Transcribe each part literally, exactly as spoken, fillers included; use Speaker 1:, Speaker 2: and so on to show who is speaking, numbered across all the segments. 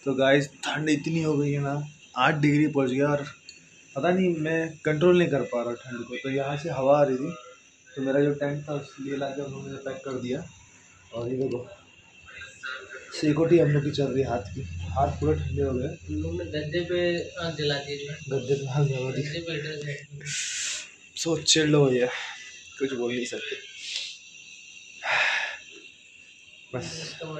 Speaker 1: तो गाइस ठंड इतनी हो गई है ना, आठ डिग्री पहुंच गया और पता नहीं मैं कंट्रोल नहीं कर पा रहा ठंड को। तो यहाँ से हवा आ रही थी तो मेरा जो टेंट था उसलिए ला के उन्होंने पैक कर दिया। और ये देखो सिक्योरिटी हम लोग की चल रही है, हाथ की हाथ पूरे ठंडे हो गए।
Speaker 2: गद्दे पे आग जला दिए,
Speaker 1: गद्दे पे आग जला दी। सो चिल्ड हो गया, कुछ बोल नहीं सकते बस।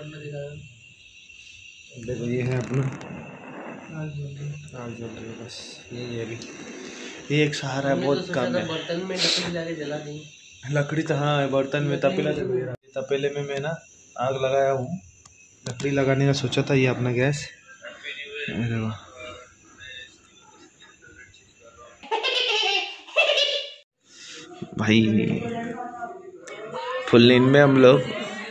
Speaker 1: देखो ये है अपना आग जल रही है, बस यही है अभी। ये एक सहारा है, बहुत कम है।
Speaker 2: बर्तन में लकड़ी लाके जला दी।
Speaker 1: लकड़ी तो हाँ है, बर्तन में तपेला जल रहा है। तपेले में मैं ना आग लगाया हूँ, लकड़ी लगाने का सोचा था। ये अपना गैस देखो, भाई फुल नींद में हम लोग।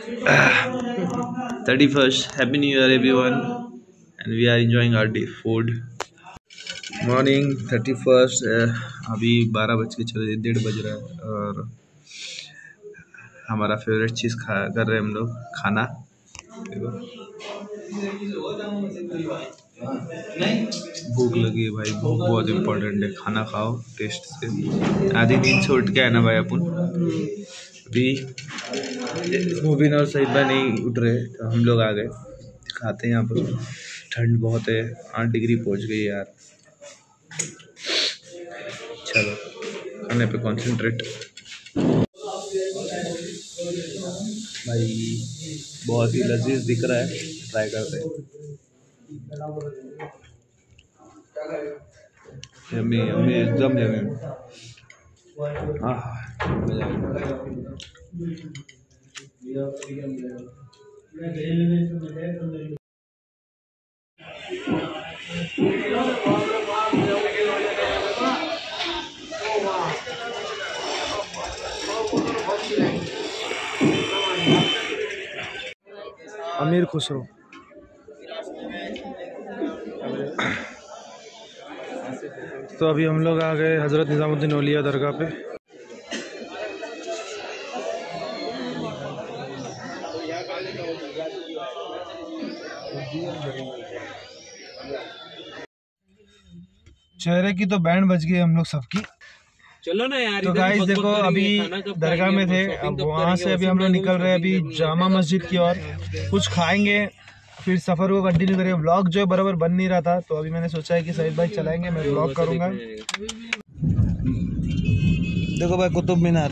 Speaker 1: Thirty first happy new year everyone and we are enjoying our day food. Morning thirty first, अभी बारह बज के चले डेढ़ बज रहा है और हमारा फेवरेट चीज़ खा कर रहे हैं हम लोग, खाना। देखो भूख लगी है भाई, भूख बहुत इम्पोर्टेंट है। खाना खाओ टेस्ट से। आधी नींद से उठ के आना भाई अपन। अभी मुबीन और सईद भाई नहीं उठ रहे तो हम लोग आ गए, खाते हैं। यहाँ पर ठंड बहुत है, आठ डिग्री पहुँच गई यार। चलो खाने पे कंसंट्रेट। भाई बहुत ही लजीज दिख रहा है, ट्राई करते हैं। यम्मी यम्मी एकदम यम्मी। आह मजा आया। अमीर खुसरो। तो अभी हम लोग आ गए हज़रत निज़ामुद्दीन औलिया दरगाह पे। चेहरे की तो बैंड बज गई हम लोग सबकी।
Speaker 2: चलो ना यार।
Speaker 1: तो गाइस देखो अभी दरगाह में थे, अब वहाँ से अभी हम लोग निकल रहे हैं अभी जामा मस्जिद की ओर। कुछ खाएंगे फिर सफ़र को कंटिन्यू करेंगे। व्लॉग जो है बराबर बन नहीं रहा था तो अभी मैंने सोचा है कि सईद भाई चलाएंगे, मैं व्लॉग करूँगा। देखो भाई कुतुब मीनार,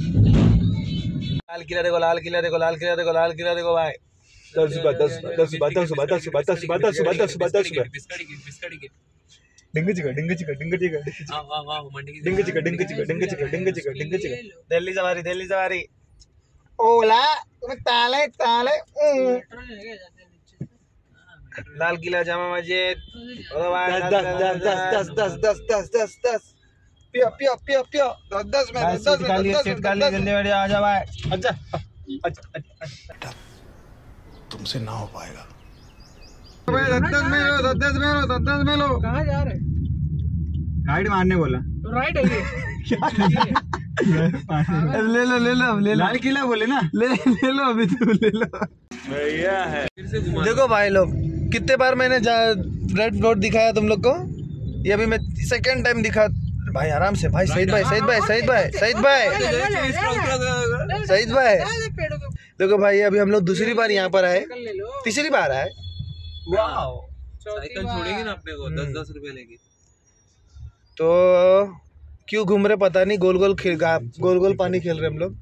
Speaker 1: लाल किला देखो, लाल किला देखो, लाल किला देखो, लाल किला देखो भाई। दस सुबह दस दस सुबह दस सुबह दस सुबह दस सुबह दस सुबह दस सुबह दस सुबह डिंग चिका डिंग चिका डिंग चिका डिंग चिका डिंग चिका डिंग चिका डिंग चिका डिंग चिका। दिल्ली सवारी दिल्ली सवारी ओला तुम्हें ताले ताले। लाल किला जामा मस्जिद। दस दस दस दस दस दस दस दस पियो पियो पियो पियो दस दस में दस दस सीट खाली जल्दी बैठ आ जा भाई। अच्छा अच्छा तुमसे ना हो पाएगा। दस दस में लो, दस दस में लो, दस दस में लो। कहाँ जा रहे? राइट मारने बोला तो राइट है ये। ले लो ले लो ले लो, लाल किला बोले ना, ले ले लो अभी तो ले लो भैया है। देखो भाई लोग कितने बार मैंने रेड रोड दिखाया तुम लोग को, ये अभी मैं सेकंड टाइम दिखा। भाई आराम से भाई, सईद भाई सईद भाई सईद भाई सईद भाई सईद भाई। देखो भाई अभी हम लोग दूसरी बार यहाँ पर आए, तीसरी बार आए।
Speaker 2: साइकिल छोड़ेंगे ना अपने को, दस दस रुपए लेके।
Speaker 1: तो क्यों घूम रहे पता नहीं, गोल गोल खेल गोल गोल पानी खेल रहे हम लोग।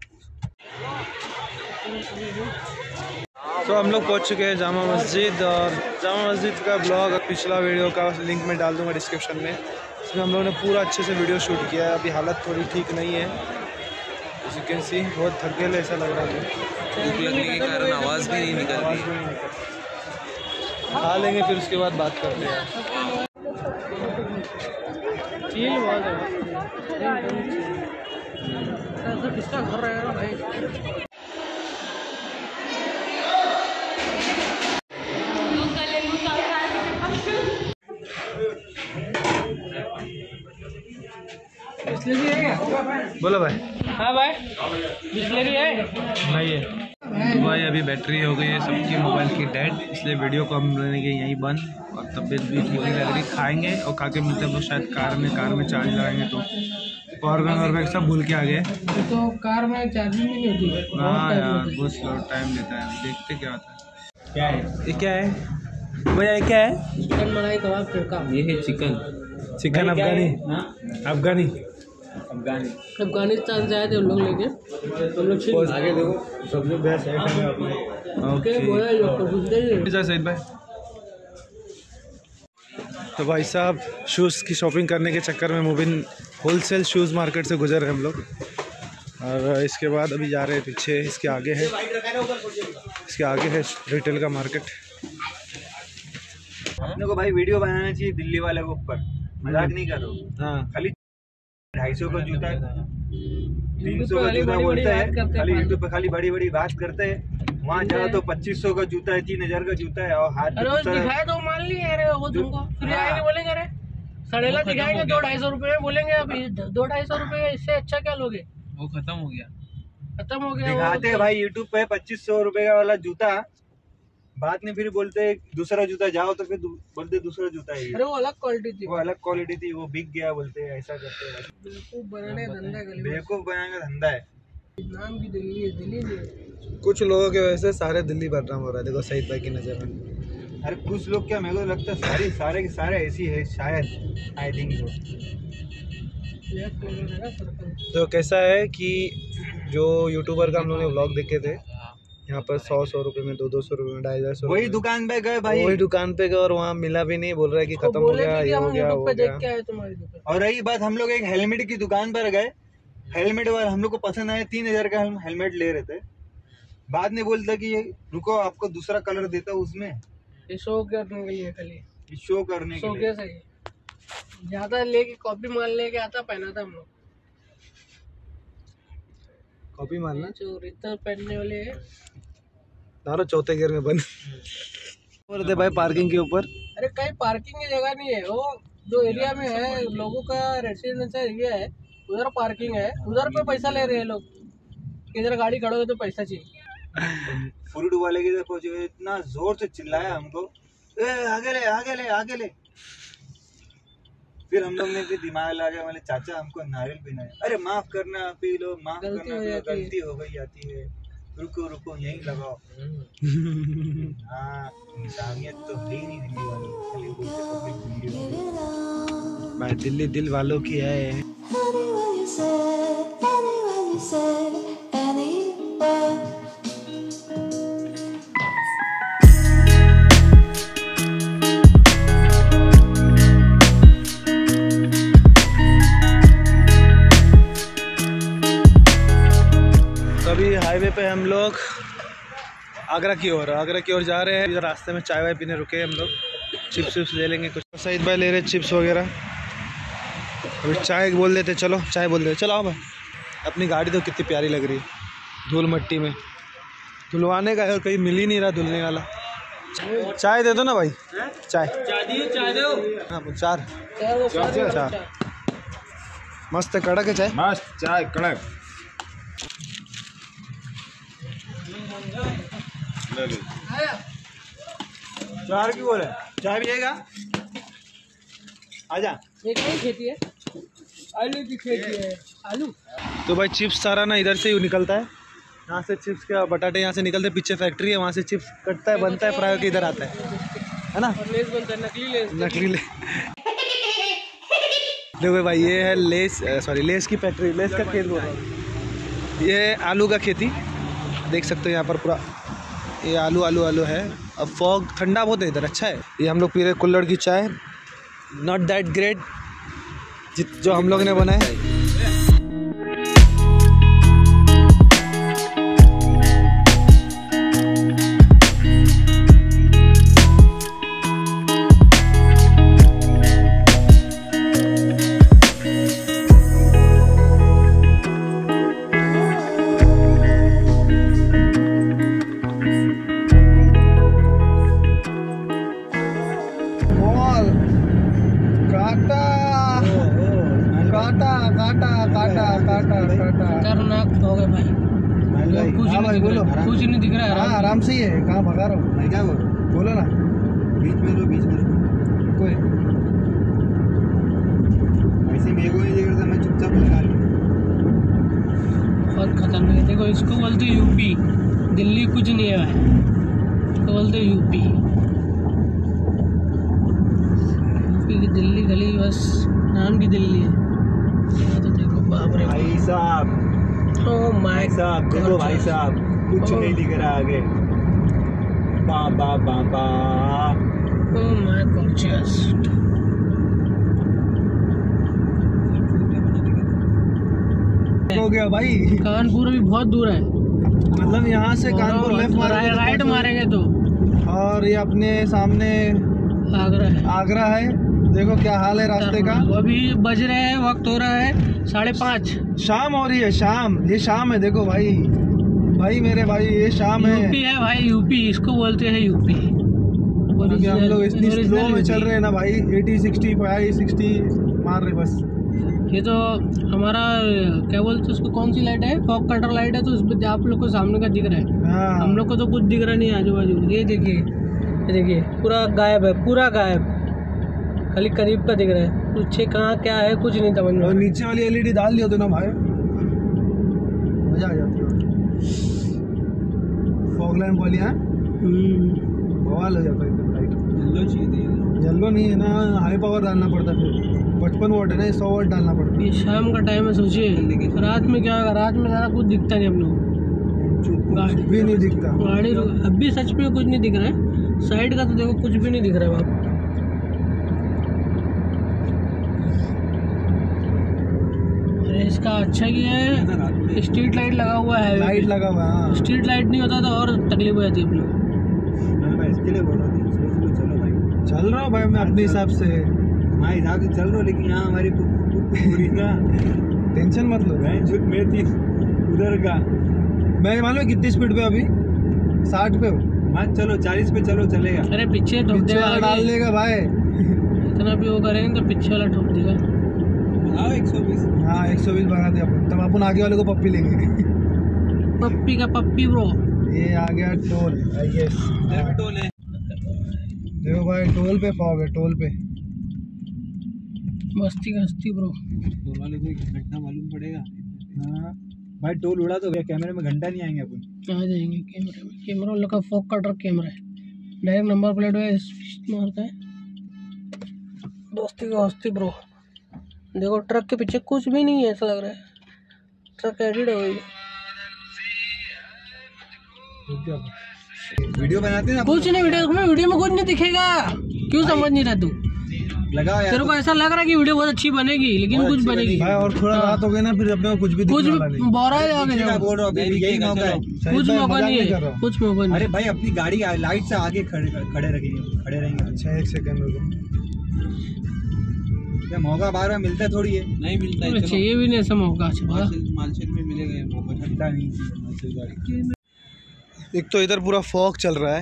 Speaker 1: तो हम लोग पहुंच चुके हैं जामा मस्जिद, और जामा मस्जिद का ब्लॉग पिछला वीडियो का लिंक मैं डाल दूंगा डिस्क्रिप्शन में। इसमें हम लोगों ने पूरा अच्छे से वीडियो शूट किया है। अभी हालत थोड़ी ठीक नहीं है, यू कैन सी, बहुत थक गए ऐसा लग रहा है।
Speaker 2: भूख लगने के कारण आवाज़ भी नहीं निकल रही।
Speaker 1: खा लेंगे फिर उसके बाद बात करते हैं।
Speaker 2: किसका घर रहेगा भाई?
Speaker 1: बोलो भाई।
Speaker 2: हाँ भाई बिस्लेरी है
Speaker 1: नहीं है। तो भाई अभी बैटरी हो गई है सबकी मोबाइल की डेड, इसलिए वीडियो को हम लेंगे यहीं बंद। और तबीयत भी ठीक नहीं लग रही, खाएंगे और खा के मिलते हैं तो शायद कार में कार में चार्ज लगाएंगे। तो पावर बैंक और बैंक सब भूल के आ गए
Speaker 3: तो कार में चार्जिंग नहीं होती है।
Speaker 1: हाँ यार बहुत स्लो टाइम लेता है, देखते क्या होता है। क्या है ये, क्या है भैया, ये क्या है?
Speaker 3: चिकन मलाई कबाब तड़का।
Speaker 2: ये है चिकन
Speaker 1: चिकन अफगानी, अफगानी
Speaker 2: अफगानी
Speaker 3: अफगानिस्तान से आए थे उन लोग लेके, हम लोग
Speaker 1: आगे देखो सबसे बेस्ट आइटम है अपने। ओके सईद भाई। तो भाई साहब शूज़ की शॉपिंग करने के चक्कर में मुबिन होलसेल शूज़ मार्केट से गुजर रहे हम लोग, और इसके बाद अभी जा रहे हैं पीछे, इसके आगे है इसके आगे है रिटेल का मार्केट।
Speaker 4: अपने को भाई वीडियो बनाना चाहिए दिल्ली वाले के ऊपर, मजाक नहीं करो।
Speaker 1: हाँ
Speaker 4: खाली ढाई सौ का जूता है, तीन सौ का जूता बोलते हैं, खाली यूट्यूब पे खाली बड़ी बड़ी बात करते हैं। वहाँ जाओ तो पच्चीस सौ का जूता है, तीन हजार का जूता है, और हाथ
Speaker 3: दिखाए तो मान लिए अरे वो तुमको फिर आएंगे बोलेंगे अरे सड़ेला दिखाएंगे दो ढाई सौ रुपए में, बोलेंगे अभी दो ढाई सौ रुपए इससे अच्छा क्या लोगे?
Speaker 2: वो खत्म हो गया,
Speaker 3: खत्म हो गया।
Speaker 4: दिखाते हैं भाई यूट्यूब पे पच्चीस सौ रुपए का वाला जूता, बाद में फिर बोलते दूसरा जूता, जाओ तो फिर बोलते दूसरा जूता है।
Speaker 3: अरे वो अलग क्वालिटी थी,
Speaker 4: वो अलग क्वालिटी थी, वो बिक गया बोलते हैं, ऐसा करते हैं।
Speaker 3: बेवकूफ बनाने धंधा है,
Speaker 4: बेवकूफ बनाने का धंधा है।
Speaker 3: नाम की दिल्ली है, दिल्ली नहीं।
Speaker 1: कुछ लोगों के वजह से सारे दिल्ली बदनाम हो रहा है, देखो सईद भाई की नज़र में।
Speaker 4: अरे कुछ लोग क्या, मेरे को लगता है सारी सारे के सारे ऐसी है शायद, आई थिंक सो।
Speaker 1: तो कैसा है कि जो यूट्यूबर का हम लोग ने व्लॉग देखे थे, यहाँ पर सौ सौ रुपए में, दो दो सौ रुपए में, ढाई हजार सौ,
Speaker 4: वही दुकान पे गए भाई,
Speaker 1: वही दुकान पे गए और वहाँ मिला भी नहीं, बोल रहा है कि खत्म हो गया, ये हो गया, वो हो गया।
Speaker 4: और रही बात, हम लोग एक हेलमेट की दुकान पर गए, हेलमेट वाला हम लोग को पसंद आया, तीन हजार का हम हेलमेट ले रहे थे, बाद में बोलता कि ये रुको आपको दूसरा कलर देता हूँ उसमें,
Speaker 3: शो करने के लिए, खाली
Speaker 4: शो करने के लिए।
Speaker 3: सही ज्यादा लेके कॉपी मार लेके आता पहना था हम लोग,
Speaker 1: कॉपी मारना
Speaker 3: जो रितर पहनने वाले
Speaker 1: तारो चौथे गियर में बंद और भाई पार्किंग के ऊपर।
Speaker 3: अरे कहीं पार्किंग की जगह नहीं है, वो जो एरिया में है लोगों का रेसिडेंशियल एरिया है, उधर पार्किंग है, उधर पे पैसा ले रहे हैं लोग, इधर गाड़ी खड़ोगे तो पैसा चाहिए।
Speaker 4: फ्रूट वाले की तरफ पहुंचे, इतना जोर से चिल्लाया हमको, ए आगे ले आगे ले आगे ले। फिर हम लोग ने भी दिमाग लगा, बोले चाचा हमको नारियल पीना है। अरे माफ करना, पी लो, माफ करना, गलती हो गई जाती है, रुको रुको यहीं लगाओ। हाँ इंसानियत तो है ही नहीं दिल्ली वालों, खाली बोलते पब्लिक वीडियो।
Speaker 1: भाई दिल्ली दिल वालों की है। अभी हाईवे पे हम लोग आगरा की ओर आगरा की ओर जा रहे हैं। इधर रास्ते में चाय वाय पीने रुके हम लोग, चिप्स विप्स ले लेंगे कुछ। सईद भाई ले रहे चिप्स वगैरह, अभी चाय बोल देते, चलो चाय बोल देते, चलो आओ भाई। अपनी गाड़ी तो कितनी प्यारी लग रही है धूल मट्टी में, धुलवाने का है, कहीं मिल ही नहीं रहा धुलने वाला। चाय दे दो ना भाई, चाय
Speaker 2: चाय दो।
Speaker 1: हाँ चार चार मस्त है, कड़क है चाय,
Speaker 4: मस्त चाय कड़क। चार क्यों बोले, चाय पिएगा? आजा।
Speaker 3: ये कौन खेती है? आलू की खेती है, आलू।
Speaker 1: तो भाई चिप्स सारा ना इधर से ही निकलता है, यहाँ से चिप्स का बटाटे यहाँ से निकलते हैं, पीछे फैक्ट्री है, वहाँ से चिप्स कटता है, बनता है, फ्राई के इधर आता है, है ना?
Speaker 3: और लेस बनता है, नकली लेस।
Speaker 1: नकली ले देखो भाई ये है लेस, सॉरी लेस की फैक्ट्री, लेस का खेत बोल रहा हूँ। ये है आलू का खेती, देख सकते हो यहाँ पर पूरा ये आलू आलू आलू है। अब फॉग ठंडा बहुत है इधर, अच्छा है। ये हम लोग पी रहे कुल्हड़ की चाय, नॉट दैट ग्रेट जो हम लोग ने बनाए।
Speaker 3: खतरनाक हो गए भाई,
Speaker 4: भाई
Speaker 3: कुछ
Speaker 1: हाँ
Speaker 3: नहीं
Speaker 1: भाई
Speaker 3: दिख
Speaker 1: बोलो।
Speaker 3: रहा है, कुछ नहीं दिख रहा है
Speaker 1: हाँ
Speaker 3: आराम
Speaker 1: आराम से ही है, कहाँ भगा रहा हूँ,
Speaker 4: मैं क्या बोल
Speaker 1: बोलो ना।
Speaker 4: बीच में रो बीच में रो
Speaker 1: कोई
Speaker 4: ऐसे मेरे को नहीं दिख रहा था, मैं चुपचाप लगा लिया।
Speaker 3: बहुत खतरनाक है। देखो इसको बोलते यूपी, दिल्ली कुछ नहीं है भाई, इसको बोलते यूपी। यूपी की दिल्ली गली बस नाम की दिल्ली है। ये तो देखो बाप रे
Speaker 4: भाई साहब,
Speaker 3: ओ माय
Speaker 4: भाई साहब देखो भाई साहब, कुछ
Speaker 3: Oh.
Speaker 4: नहीं दिख रहा आगे। बा बा बा बा
Speaker 3: ओ माय गॉर्जियस।
Speaker 1: हो गया भाई,
Speaker 3: कानपुर भी बहुत दूर है,
Speaker 1: मतलब यहाँ से कानपुर लेफ्ट मारेंगे तो
Speaker 3: राइट
Speaker 1: पहुंच
Speaker 3: मारेंगे तो
Speaker 1: जाएंगे। और ये अपने सामने
Speaker 3: आगरा है।
Speaker 1: आगरा है। देखो क्या हाल है रास्ते का।
Speaker 3: अभी बज रहे हैं, वक्त हो रहा है साढ़े पाँच।
Speaker 1: शाम हो रही है, शाम, ये शाम है। देखो भाई, भाई मेरे भाई ये शाम है।
Speaker 3: यूपी है भाई, यूपी इसको बोलते हैं यूपी।
Speaker 1: अभी हम लोग इतनी
Speaker 3: Original
Speaker 1: स्लो में
Speaker 3: यूपी।
Speaker 1: चल रहे हैं ना भाई, अस्सी, पैंसठ, साठ मार रहे बस।
Speaker 3: ये तो हमारा क्या बोलते हैं उसको, कौन सी लाइट है, फॉग कटर लाइट है, तो उस पर आप लोग को सामने का दिख रहा है।
Speaker 1: हाँ
Speaker 3: हम लोग को तो कुछ दिख रहा नहीं है आजू बाजू। ये देखिए, ये देखिए पूरा गायब है, पूरा गायब, खाली करीब का दिख रहा है। पीछे कहाँ क्या है कुछ नहीं समझ में आ
Speaker 1: और
Speaker 3: रहा।
Speaker 1: नीचे वाली एलईडी डाल दियो तो ना भाई, मजा आ जाती है। फॉग लैंप वाली है,
Speaker 3: हम्म,
Speaker 1: बवाल हो जाता है एकदम लाइट।
Speaker 2: येलो चाहिए।
Speaker 1: येलो नहीं है ना, हाई पावर डालना पड़ता है, फिर पचपन वोट है ना, सौ वोट डालना पड़ता
Speaker 3: ये शाम का टाइम है, सोचिए रात में क्या होगा। रात में ज़्यादा कुछ दिखता नहीं हम लोग,
Speaker 1: है, कुछ भी नहीं दिखता।
Speaker 3: गाड़ी अब भी सच में कुछ नहीं दिख रहा है। साइड का तो देखो कुछ भी नहीं दिख रहा है बाप। अरे इसका अच्छा ये है, स्ट्रीट लाइट लगा हुआ है।
Speaker 1: लाइट लगा हुआ है, हाँ।
Speaker 3: स्ट्रीट लाइट नहीं होता तो और तकलीफ हो जाती है अपनी।
Speaker 4: मैं भाई इसके लिए बोल रहा था, स्लो स्लो चलो भाई।
Speaker 1: चल रहा हूँ भाई मैं अपने हिसाब से,
Speaker 4: मैं हिसाब से चल रहा हूँ, लेकिन यहाँ हमारी पु- पु- पु- पूरी ना
Speaker 1: टेंशन मत लो।
Speaker 4: मैं झुक में थी उधर का।
Speaker 1: मैं मालूम है कितनी स्पीड पे अभी, साठ पे हो।
Speaker 4: मत चलो, चालीस पे चलो चलेगा।
Speaker 3: अरे पीछे ठोक
Speaker 1: पीछे
Speaker 3: देगा
Speaker 1: वाला डाल
Speaker 3: आगे।
Speaker 1: देगा भाई।
Speaker 3: इतना भी वो करेंगे तो पीछे वाला ठोक देगा।
Speaker 2: हाँ एक सौ बीस।
Speaker 1: हाँ एक सौ बीस भगा दे अपन, तब अपन आगे वाले को पप्पी लेंगे।
Speaker 3: पप्पी का पप्पी ब्रो।
Speaker 1: ये आ गया टोल, आई गेस।
Speaker 2: टोल है।
Speaker 1: देखो भाई टोल पे फॉग है, टोल पे।
Speaker 3: मस्ती का हस्ती ब्रो।
Speaker 2: टोल वाले को एक घंटा मालूम पड़ेगा।
Speaker 4: हाँ भाई टोल उड़ा तो भैया, कैमरे में घंटा नहीं आएंगे अपन।
Speaker 3: आ जाएंगे कैमरे में। कैमरा लोग का फॉग कटर कैमरा है, डायरेक्ट नंबर प्लेट में मारता है। दोस्ती का हस्ती ब्रो। देखो ट्रक के पीछे कुछ भी नहीं है, ऐसा लग रहा है ट्रक एडिट हो गई।
Speaker 4: वीडियो बनाते हैं ना
Speaker 3: कुछ नहीं, वीडियो में वीडियो में कुछ नहीं दिखेगा। क्यों समझ नहीं रहा तू?
Speaker 4: लगाओ यार।
Speaker 3: तेरे को ऐसा लग रहा है कि वीडियो बहुत अच्छी बनेगी, लेकिन
Speaker 4: बहुत
Speaker 3: कुछ
Speaker 4: अच्छी
Speaker 3: बनेगी
Speaker 1: भाई और थोड़ा रात हो गई ना, फिर अपने को कुछ भी
Speaker 3: कुछ
Speaker 1: दिखने वाला नहीं।
Speaker 3: बोरा है आगे
Speaker 4: मैं
Speaker 3: जाओ।
Speaker 4: बोल रहा हूँ, अभी यही मौका है।
Speaker 3: कुछ
Speaker 1: भाई,
Speaker 3: मौका
Speaker 1: मजाक
Speaker 3: नहीं
Speaker 1: नहीं कर
Speaker 3: है,
Speaker 1: रहा हूँ।
Speaker 3: कुछ मौका नहीं।
Speaker 4: अरे भाई अपनी गाड़ी लाइट से आगे खड़े खड़े रखेंगे, खड़े रहेंगे।
Speaker 1: अच्छा एक सेकंड रुको।
Speaker 4: क्या मौका बार बार मिलता थोड़ी है।
Speaker 2: नहीं मिलता है।
Speaker 3: अच्छा
Speaker 2: चलो
Speaker 3: ये भी नहीं ऐसा मौका। अच्छा बड़ा
Speaker 2: मालशेज में मिलेगा ये मौका।
Speaker 4: घंटा नहीं चाहिए गाड़ी।
Speaker 1: एक तो इधर पूरा फॉग चल रहा है,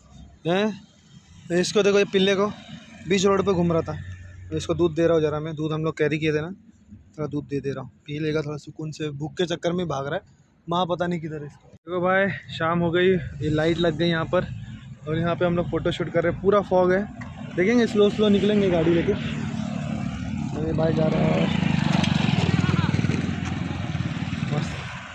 Speaker 1: हैं? इसको देखो, ये पिल्ले को बीच रोड पे घूम रहा था, इसको दूध दे रहा हूँ जरा। मैं दूध हम लोग कैरी किए थे ना, थोड़ा दूध दे दे रहा हूँ, पी लेगा थोड़ा सुकून से। भूख के चक्कर में भाग रहा है, माँ पता नहीं किधर है इसको। देखो भाई शाम हो गई, ये लाइट लग गई यहाँ पर, और यहाँ पे हम लोग फ़ोटो शूट कर रहे हैं। पूरा फॉग है, देखेंगे स्लो स्लो निकलेंगे गाड़ी लेके। तो ये भाई जा रहा है मस्त।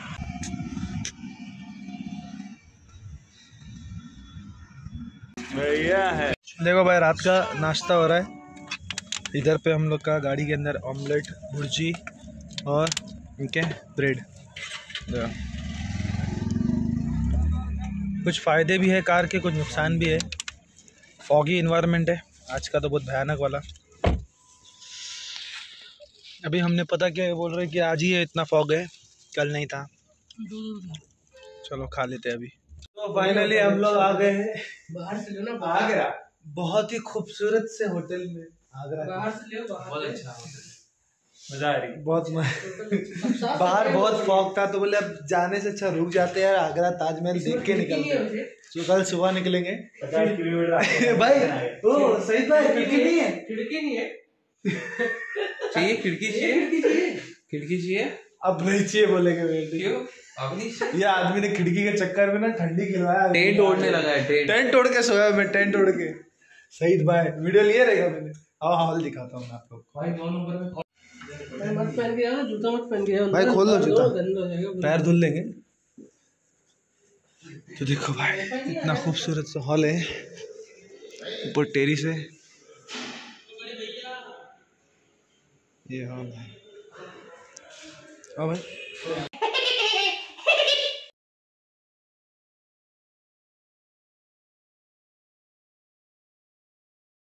Speaker 4: भैया है।
Speaker 1: देखो भाई रात का नाश्ता हो रहा है इधर पे हम लोग का। गाड़ी के अंदर ऑमलेट, भुर्जी और ठीक है ब्रेड। कुछ फ़ायदे भी है कार के, कुछ नुकसान भी है। फॉगी इन्वायरमेंट है आज का तो बहुत भयानक वाला। अभी हमने पता क्या बोल रहे कि आज ही है इतना फॉग है, कल नहीं था। चलो खा लेते हैं अभी। तो फाइनली हम लोग आ गए हैं
Speaker 3: बाहर से लो ना,
Speaker 1: आगरा, बहुत ही खूबसूरत से होटल में। आगरा
Speaker 3: बाहर से ले, बाहर से।
Speaker 1: मजा आ रही, बहुत मजा। बाहर बहुत फॉग था तो बोले अब जाने से अच्छा रुक जाते हैं, आगरा ताजमहल देख के निकलते हैं। तो कल सुबह निकलेंगे भाई। ओ सही भाई, खिड़की नहीं है,
Speaker 3: खिड़की नहीं है।
Speaker 2: चाहिए खिड़की चाहिए, खिड़की चाहिए, खिड़की चाहिए।
Speaker 1: अब नहीं चाहिए बोलेंगे।
Speaker 2: क्यों?
Speaker 1: ये आदमी ने खिड़की के चक्कर में ना ठंडी खिलवाया।
Speaker 2: टेंट ओढ़ने लगा है, टेंट
Speaker 1: टेंट ओढ़ के सोया मैं, टेंट ओढ़ के। सईद भाई वीडियो लिए रहेगा मैंने। आओ हॉल दिखाता हूँ आपको।
Speaker 2: भाई दो नंबर में
Speaker 3: मत पहन के आना, जूता मत पहन के आना।
Speaker 1: भाई खोल लो जूता,
Speaker 3: गंदा हो जाएगा पूरा।
Speaker 1: पैर धुल लेंगे। तो देखो भाई इतना खूबसूरत सा हॉल है, ऊपर टेरिस है, ये हॉल है। हाँ भाई